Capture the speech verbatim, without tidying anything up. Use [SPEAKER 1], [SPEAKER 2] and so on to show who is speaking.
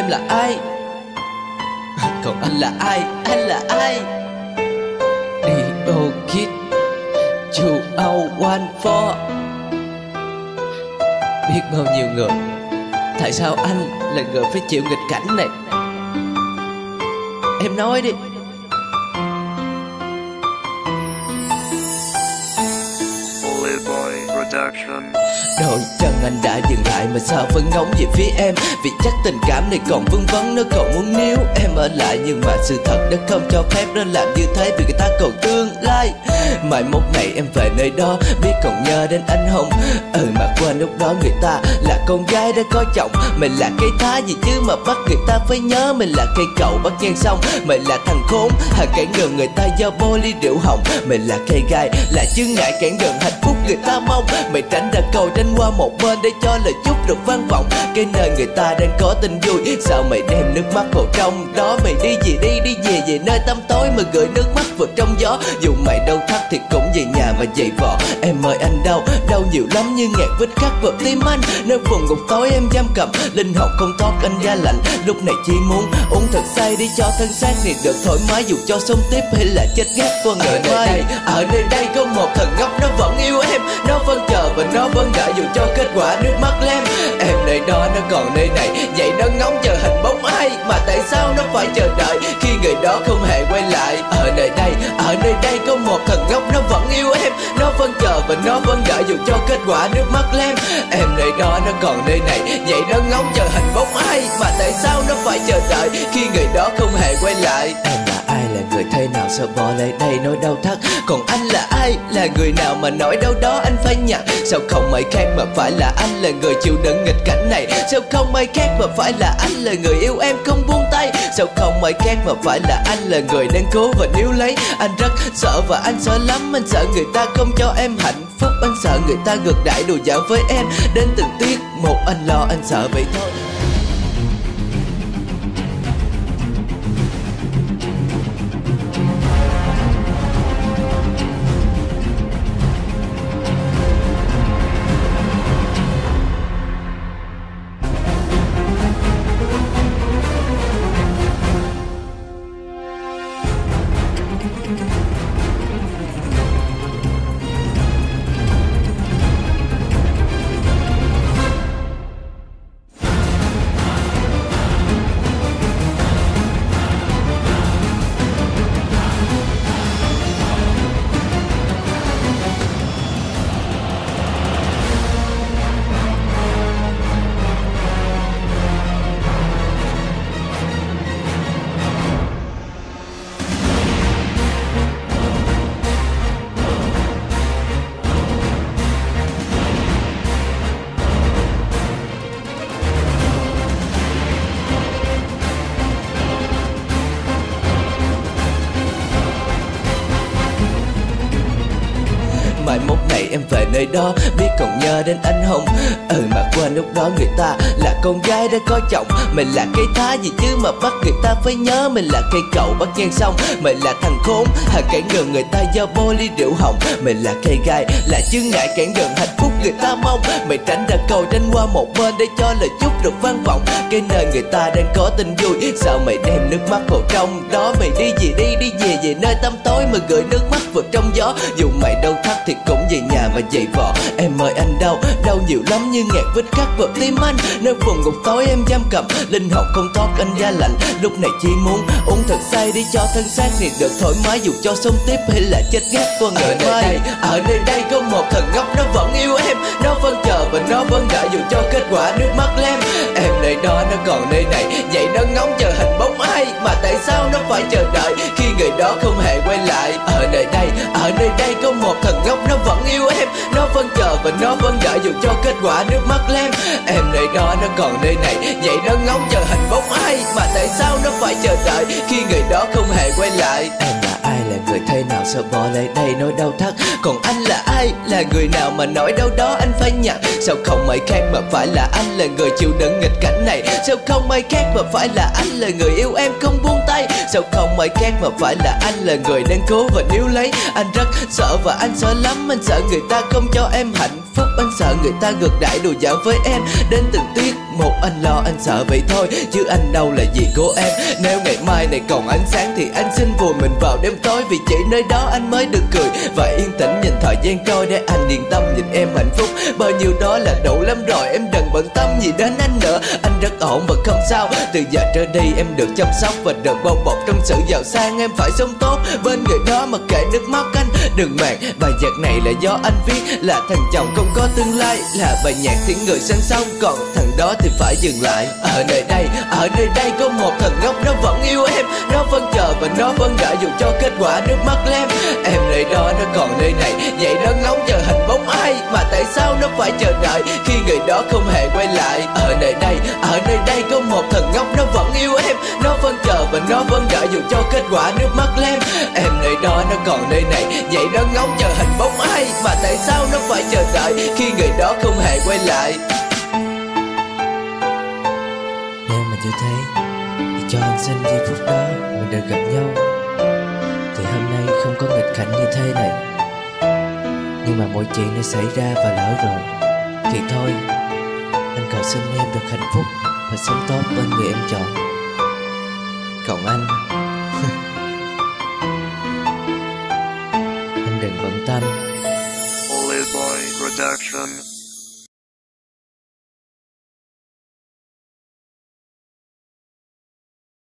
[SPEAKER 1] là ai? Còn anh là ai? Anh là ai? Dio Kid You all one for. Biết bao nhiêu người, tại sao anh là người phải chịu nghịch cảnh này? Em nói đi. Đôi chân anh đã dừng lại mà sao vẫn ngóng về phía em? Vì chắc tình cảm này còn vương vấn, nó còn muốn níu em ở lại. Nhưng mà sự thật nó không cho phép nó làm như thế, vì người ta còn tương lai. Mai mốt này em về nơi đó, biết còn nhớ đến anh không? Ừ mà quên lúc đó người ta là con gái đã có chồng. Mình là cây thái gì chứ mà bắt người ta phải nhớ. Mình là cây cầu bắt ngang sông. Mình là thằng khốn hà cản đường người ta do bô ly rượu hồng. Mình là cây gai là chướng ngại cản đường hạnh phúc người ta mong. Mày tránh ra cầu tranh qua một bên để cho lời chúc được vang vọng cái nơi người ta đang có tin vui. Sao mày đem nước mắt vào trong đó? Mày đi gì đi, đi về về nơi tăm tối mà gửi nước mắt vào trong gió. Dù mày đâu thắt thì cũng về nhà và dậy vò. Em ơi anh đau, đau nhiều lắm như ngạt vết khắc vào tim anh. Nơi vùng ngục tối em giam cầm, linh hồn không thoát anh da lạnh. Lúc này chỉ muốn uống thật say đi cho thân xác này được thoải mái. Dù cho sống tiếp hay là chết ngắt qua ngày mai. Ở nơi đây có một thần ngốc nó vẫn yêu em, nó vẫn chờ và nó vẫn đợi dù cho kết quả nước mắt lem. Em nơi đó nó còn nơi này, vậy nó ngóng chờ hình bóng ai. Mà tại sao nó phải chờ đợi khi người đó không hề quay lại? Ở nơi đây, ở nơi đây có một thần ngốc nó vẫn yêu em, nó vẫn chờ và nó vẫn đợi dù cho kết quả nước mắt lem. Em nơi đó nó còn nơi này, vậy nó ngóng chờ hình bóng ai. Mà tại sao nó phải chờ đợi khi người đó không hề quay lại? Em là ai, là người thế nào sao bỏ lại đây nỗi đau thắt? Còn anh là ai, là người nào mà nỗi đau đó anh phải nhận? Sao không ai khác mà phải là anh là người chịu đựng nghịch cảnh này? Sao không ai khác mà phải là anh là người yêu em không buông tay? Sao không ai khác mà phải là anh là người đang cố và níu lấy? Anh rất sợ và anh sợ lắm, anh sợ người ta không cho em hạnh phúc. Anh sợ người ta ngược đãi đùa giỡn với em đến từng tiết một. Anh lo, anh sợ vậy thôi. Mai mốt này em về nơi đó, biết còn nhớ đến anh không? Ừ mà quên lúc đó người ta là con gái đã có chồng. Mình là cây thái gì chứ mà bắt người ta phải nhớ. Mình là cây cầu bắt ngang sông. Mình là thằng khốn hà cản đường người ta do bô ly rượu hồng. Mình là cây gai là chướng ngại cản đường hạnh phúc người ta mong. Mày tránh ra cầu tranh qua một bên để cho lời chúc được vang vọng cái nơi người ta đang có tin vui. Sao mày đem nước mắt vào trong đó? Mày đi gì đi, đi về về nơi tăm tối mà gửi nước mắt vào trong gió. Dù mày đâu thắt thì cũng về nhà và dậy vò. Em ơi anh đau, đau nhiều lắm như ngạt vết khắc vào tim anh. Nơi vùng ngục tối em giam cầm, linh hồn không thoát anh da lạnh. Lúc này chỉ muốn uống thật say đi cho thân xác này được thoải mái. Dù cho sống tiếp hay là chết ngắt qua ngày mai. Ở nơi đây có một thần ngốc nó vẫn yêu em, nó vẫn chờ và nó vẫn đợi dù cho kết quả nước mắt lem. Em nơi đó nó còn nơi này, vậy nó ngóng chờ hình bóng ai. Mà tại sao nó phải chờ đợi khi người đó không hề quay lại? Ở nơi đây, ở nơi đây có một thần ngốc nó vẫn yêu em, nó vẫn chờ và nó vẫn đợi dù cho kết quả nước mắt lem. Em nơi đó nó còn nơi này, vậy nó ngóng chờ hình bóng ai. Mà tại sao nó phải chờ đợi khi người đó không hề quay lại? Em là ai, là người thế nào sao bỏ lại đây nỗi đau thắt? Còn anh là ai, là người nào mà nỗi đau đó anh phải nhận? Sao không ai khác mà phải là anh là người chịu đựng nghịch cảnh này? Sao không ai khác mà phải là anh là người yêu em không buông tay? Sao không ai khác mà phải là anh là người đang cố và níu lấy? Anh rất sợ và anh sợ lắm, anh sợ người ta không cho em hạnh phúc. Anh sợ người ta ngược đãi đùa giỡn với em đến từng tiết một. Anh anh lo anh sợ vậy thôi, chứ anh đâu là gì của em. Nếu ngày mai này còn ánh sáng thì anh xin vùi mình vào đêm tối, vì chỉ nơi đó anh mới được cười và yên tĩnh nhìn thời gian trôi, để anh yên tâm nhìn em hạnh phúc. Bao nhiêu đó là đủ lắm rồi, em đừng bận tâm gì đến anh nữa. Anh rất ổn và không sao, từ giờ trở đi em được chăm sóc và được bao bọc trong sự giàu sang. Em phải sống tốt bên người đó mà kệ nước mắt anh. Đừng màng, bài nhạc này là do anh viết, là thằng chồng không có tương lai, là bài nhạc khiến người sang sông, còn thằng đó thì phải dừng lại. Ở nơi đây, ở nơi đây có một thằng ngốc, nó vẫn yêu em, nó vẫn chờ và nó vẫn đợi dù cho kết quả nước mắt lem. Em nơi đó nó còn nơi này, vậy nó ngóng chờ hình bóng ai, mà tại sao nó phải chờ đợi khi người đó không hề quay lại. Ở nơi đây, ở nơi đây có một thằng ngốc, nó vẫn yêu em, nó vẫn chờ và nó vẫn đợi dù cho kết quả nước mắt lem. Em nơi đó nó còn nơi này, vậy nó ngóng chờ hình bóng ai, mà tại sao nó phải chờ đợi khi người đó không hề quay lại. Nếu mà như thế thì cho anh xin giây phút đó mình được gặp nhau, thì hôm nay không có nghịch cảnh như thế này. Nhưng mà mọi chuyện đã xảy ra và lỡ rồi thì thôi, anh cầu xin em được hạnh phúc và sống tốt bên người em chọn. Còn anh anh đừng bận tâm.
[SPEAKER 2] Only Boy Production.